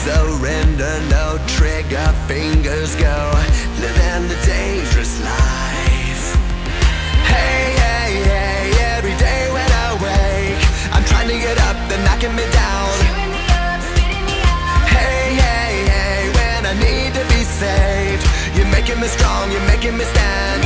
surrender, no trigger, fingers go, living the dangerous life. Hey, hey, hey, every day when I wake, I'm trying to get up, they're knocking me down. Hey, hey, hey, when I need to be saved, you're making me strong, you're making me stand.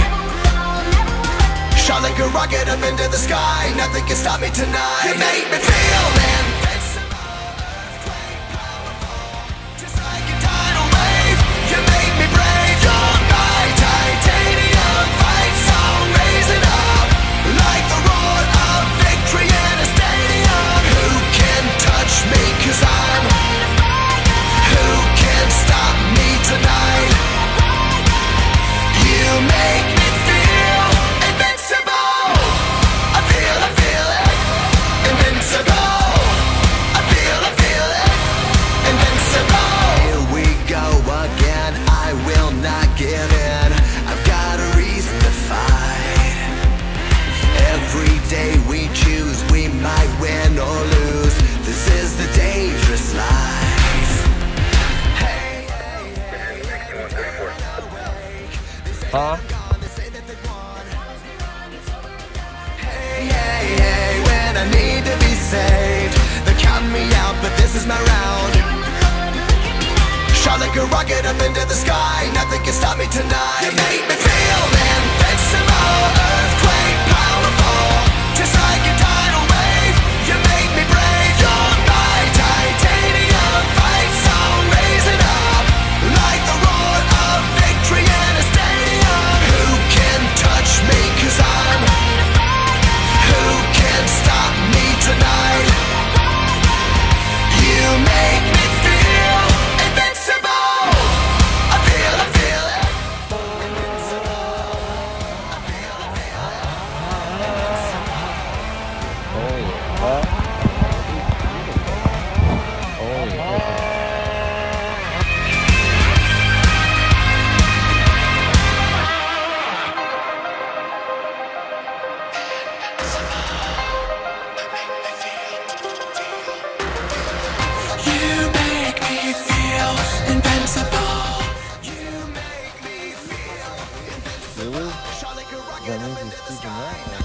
Shot like a rocket up into the sky, nothing can stop me tonight. You make me feel invincible, earthquake, powerful, just like a tidal wave. You make me brave, you're my titanium fight song, raising up like the roar of victory in a stadium. Who can touch me, 'cause I'm who can stop me tonight? You make me feel invincible. I feel it, invincible. I feel it, invincible. Here we go again, I will not give in. I've got a reason to fight. Every day we choose, we might win or lose. This is the dangerous life. Hey, hey, hey, Huh? hey, hey, hey, when I need to be saved, they're counting me out, but this is my round. Shot like a rocket up into the sky, nothing can stop me tonight. You make me feel invincible, earthquake, powerful, just like a tidal wave. You make me brave, you're my titanium fight song, raising up like the roar of victory in a stadium. Who can touch me, 'cause I'm who can stop me tonight? You make me feel invincible. I feel it, invincible. I feel it, Oh yeah. Oh yeah. You make me feel invincible. You make me feel Really? shot like a rocket That up means into he's the speaking sky. that?